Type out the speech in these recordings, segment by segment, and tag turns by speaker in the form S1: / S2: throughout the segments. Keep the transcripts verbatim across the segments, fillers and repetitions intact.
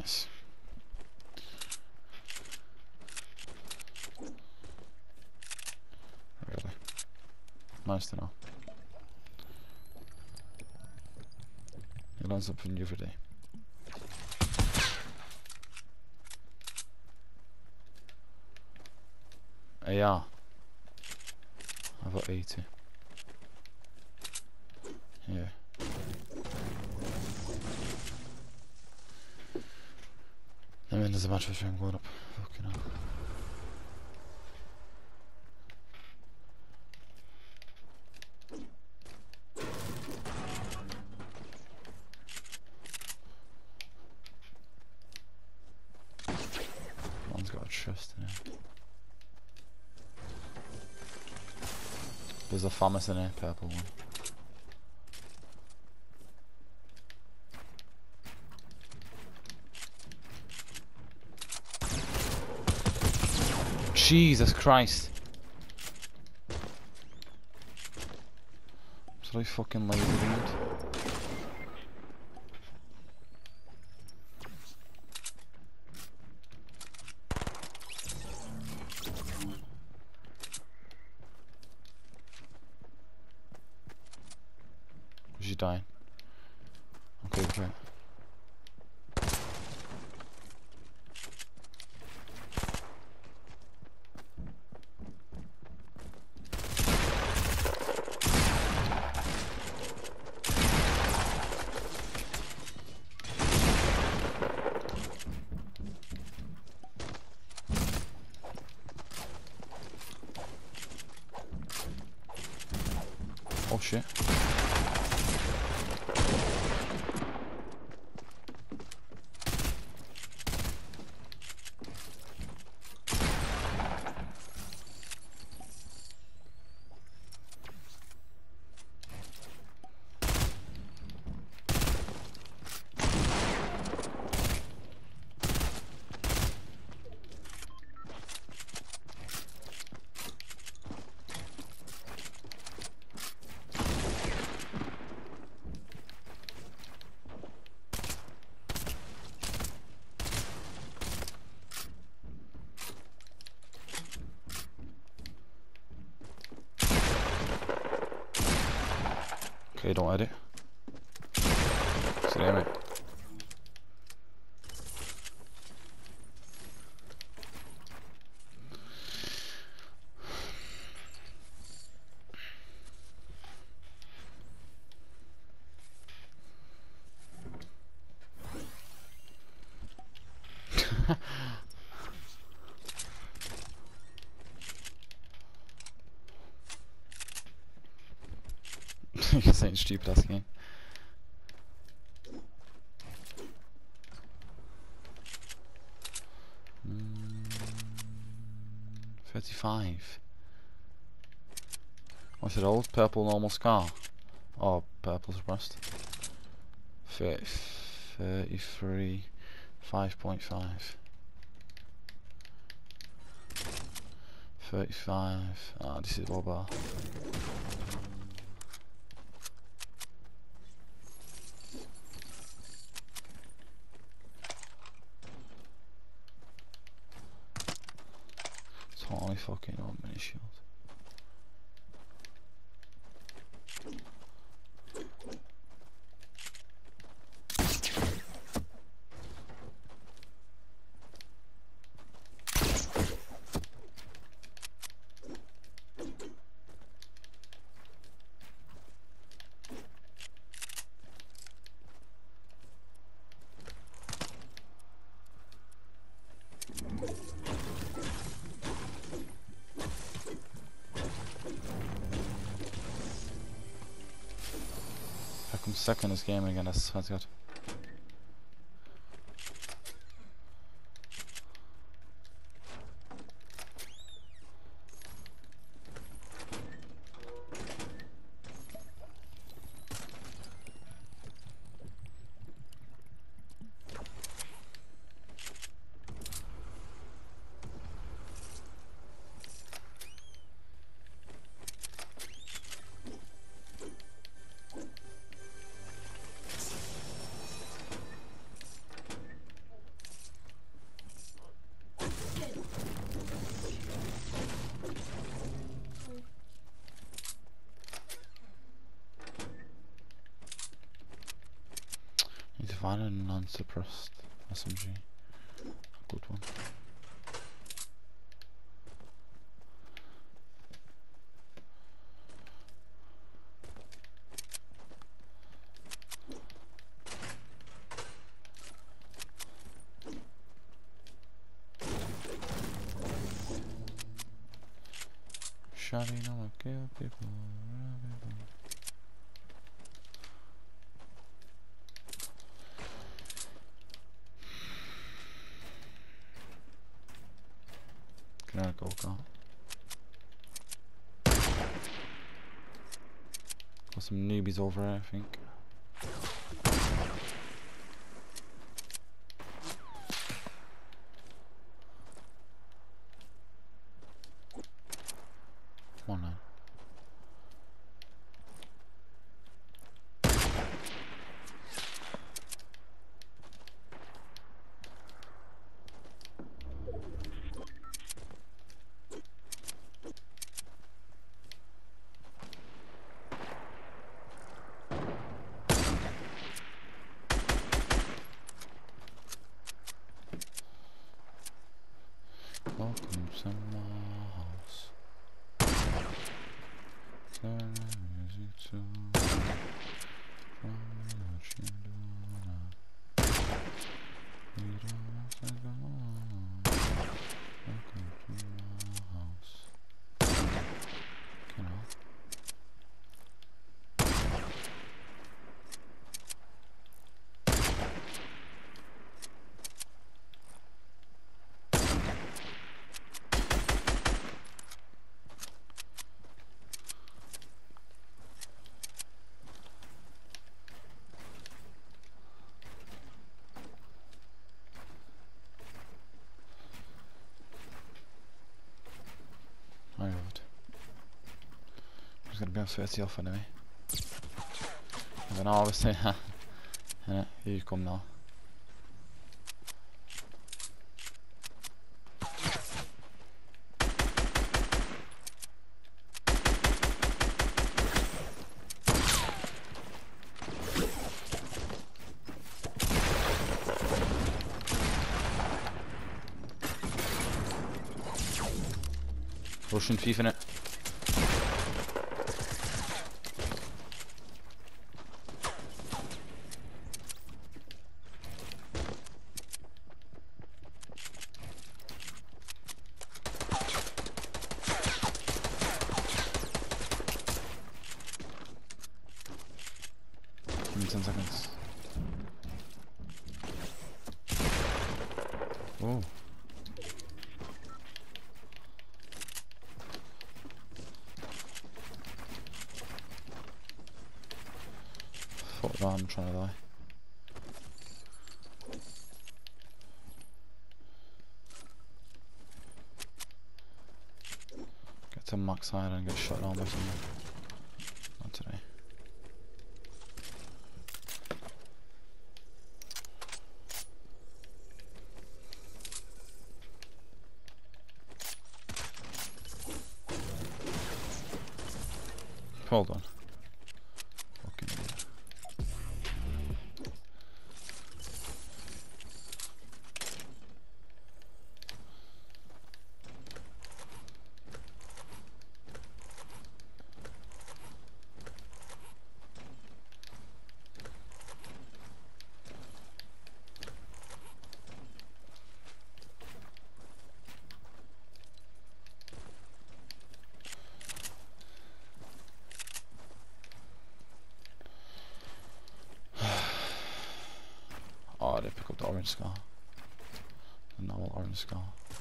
S1: Nice. Really. Nice to know. You learn something new every day. A R. I've got eighty. Yeah. I mean, there's a match for string going up. Fucking hell. One's got a chest in it. There's a Thomas in it, purple one. Jesus Christ. So I fucking laser beamed. Was she dying? Okay, okay. Oh shit. Okay, don't edit. See you, mate. You're saying stupid ass game. Mm, thirty-five. What's it old? Purple normal scar? Or purple suppressed? thirty, thirty-three, five point five. thirty-five. Ah, this is low bar. Totally fucking on mini shield. I'm stuck in this game again, that's, that's good. nevan and non-suppressed S M G. Good one. Shawty don't kill people, rob people. Can I go, go? Got some newbies over here, I think. Come on now. Welcome to my house. Turn the music to from what you do now. We don't have to go. Welcome to my house. Can I? I would. I'm just gonna be on thirty off anyway. And then I was saying, yeah, here you come now. Russian thief in it. Give me ten seconds. Oh. Fuck that, I'm trying to die. Get to max side and get shot down by someone. Not today. Hold on. Fucking idiot. Oh, they pick up the orange scar. The normal orange scar.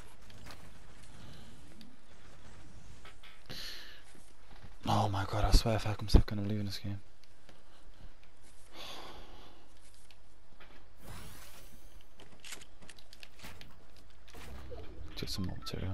S1: Oh my god, I swear if I come second, I'm leaving this game. Get some more material.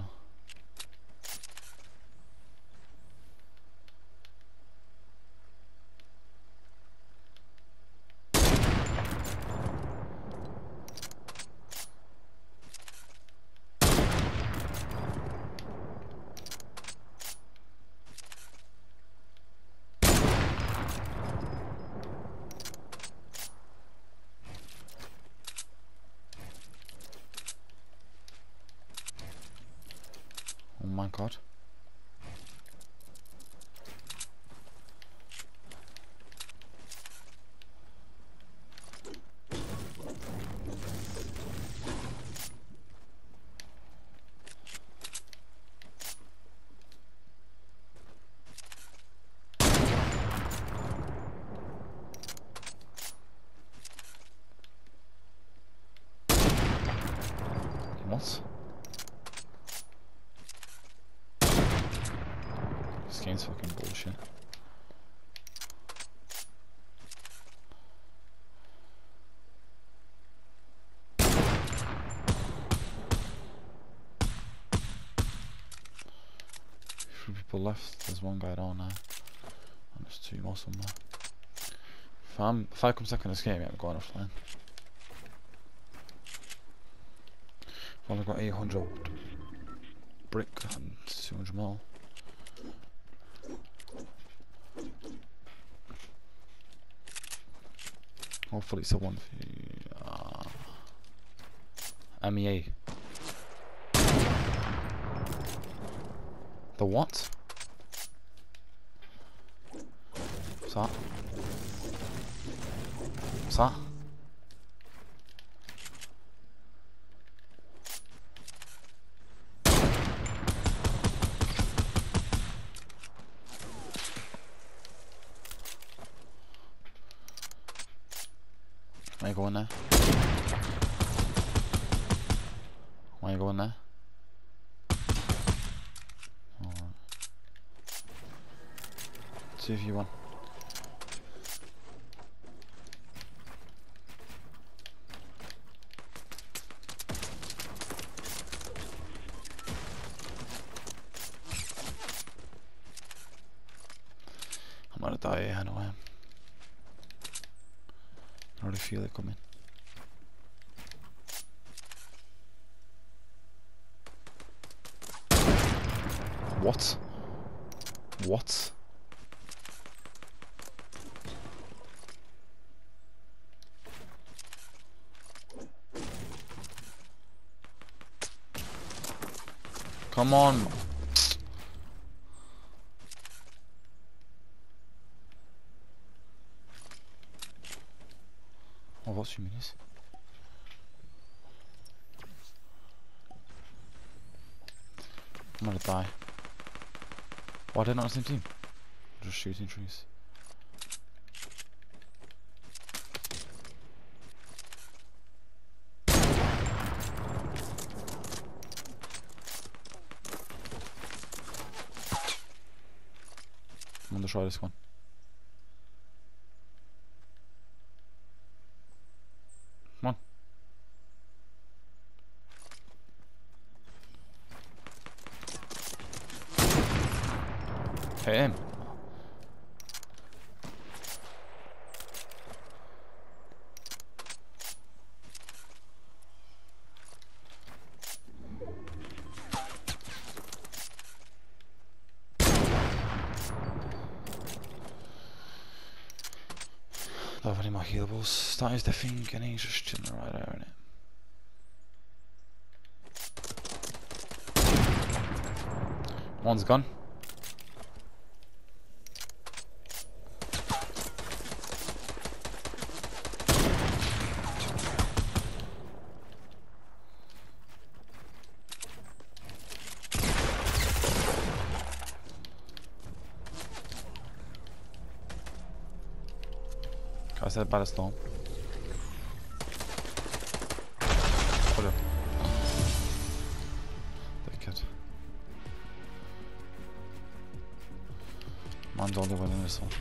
S1: people left. There's one guy down there. And there's two more somewhere. If, I'm, if I come second in this game, yeah, I'm going offline. Well, I've got eight hundred brick and two hundred more. Hopefully it's a one for you. Uh, M E A. The what? What's that? What's that? Why are you going there? Why are you going there? Alright. two v one. I'm gonna die here anyway. I already feel it coming. What? What? Come on. Oh, what's your minis? I'm gonna die. Why did I not on the same team? I'm just shooting trees. I'm gonna try this one. Come on. Hit him. Don't have any more healables. That is the thing, and he's just chilling right there, isn't it? One's gone. I said bad storm. Put it. Dickhead. Man's only winning this one.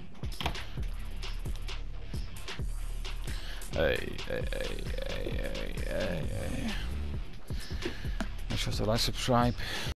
S1: Hey, hey, hey, hey, hey, hey, hey. Make sure to like, subscribe.